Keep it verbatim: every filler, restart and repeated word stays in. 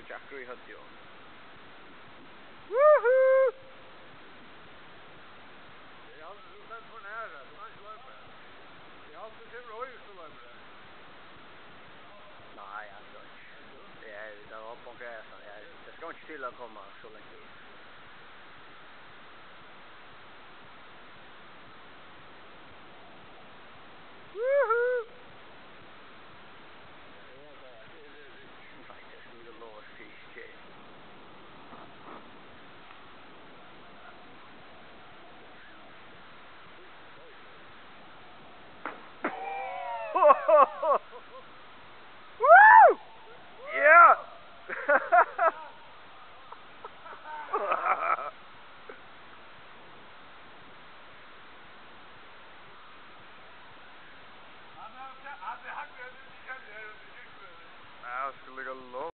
Jackar i hydio. Woohoo! Det är alltid så för nära, du kan inte löpa. Det är alltid så röjs att löpa där. Nej, alltså inte. Det är det var på gräsen. Det ska inte till att komma så länge ut. Woohoo! Like this little Lord fish chain. Woo! Yeah! Han har han har hacklat ut i källaren och det gick. Jag skulle ligga lågt.